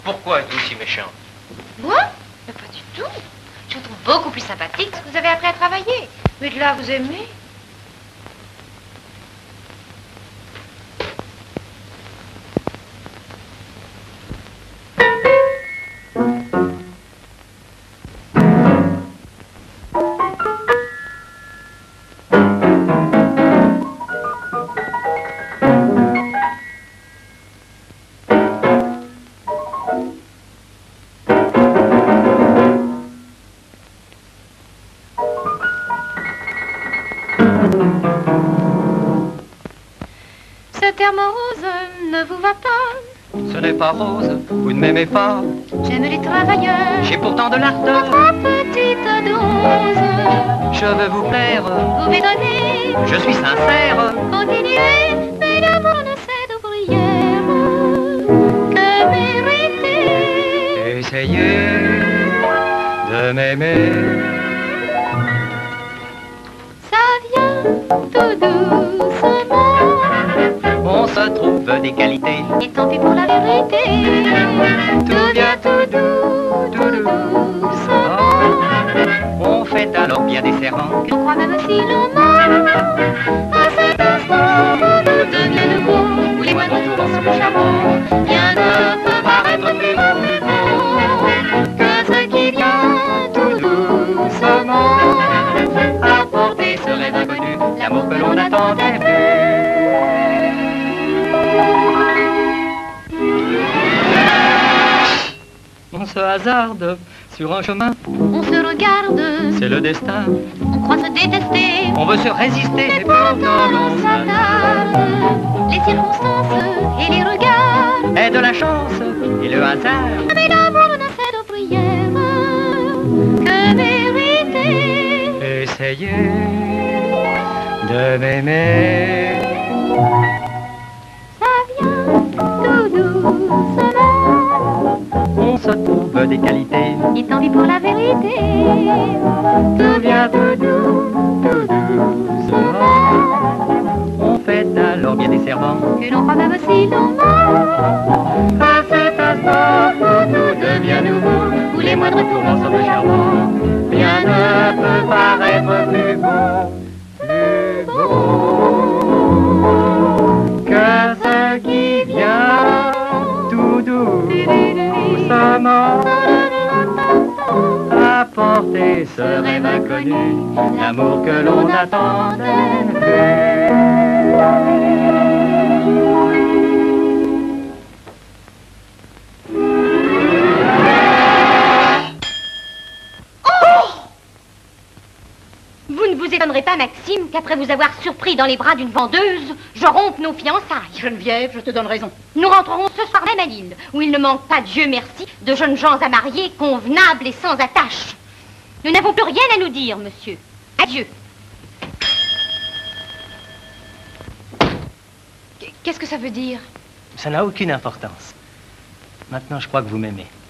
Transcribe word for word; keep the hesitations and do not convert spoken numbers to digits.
Pourquoi êtes-vous si méchante? Moi? Mais pas du tout. Je vous trouve beaucoup plus sympathique parce que vous avez appris à travailler. Mais de là à vous aimer. Ce terme rose ne vous va pas. Ce n'est pas rose, vous ne m'aimez pas. J'aime les travailleurs. J'ai pourtant de l'ardeur. Votre petite dose. Je veux vous plaire. Vous m'étonnez. Je suis sincère. Continuez, mais l'amour ne cède aux bruyères que méritez. Essayez de m'aimer. Ça vient tout doucement. On se trouve des qualités. Et tant pis pour la vérité. Tout vient tout doux, tout doucement. On fait alors bien des serments. On croit même si l'on ment. À cet instant, nous devient nouveau. Où les moindres tours sont le charmant. Rien ne peut paraître plus beau, plus beau que ce qui vient tout doucement. Apporter ce rêve inconnu, l'amour que l'on n'attendait plus. On se hasarde sur un chemin. On se regarde. C'est le destin. On croit se détester. On veut se résister, Mais pourtant on s'attarde. Les circonstances et les regards. Et de la chance et le hasard. Mais l'amour ne cède aux prières que méritez. Essayez de m'aimer. Ça vient tout doucement. On se trouve des qualités. Et tant pis pour la vérité. Tout vient tout doux, tout doucement. On fait alors bien des serments. Que l'on croit même si l'on ment. À cet instant où tout devient nouveau, où les moindres tourments sont charmants. Rien ne peut paraître plus beau, plus beau que ce qui vient tout doucement. Apporter ce rêve inconnu, l'amour que l'on attendait plus. Vous ne vous étonnerez pas, Maxime, qu'après vous avoir surpris dans les bras d'une vendeuse, je rompe nos fiançailles. Geneviève, je te donne raison. Nous rentrerons ce soir même à Lille, où il ne manque pas, Dieu merci, de jeunes gens à marier, convenables et sans attache. Nous n'avons plus rien à nous dire, monsieur. Adieu. Qu'est-ce que ça veut dire? Ça n'a aucune importance. Maintenant, je crois que vous m'aimez.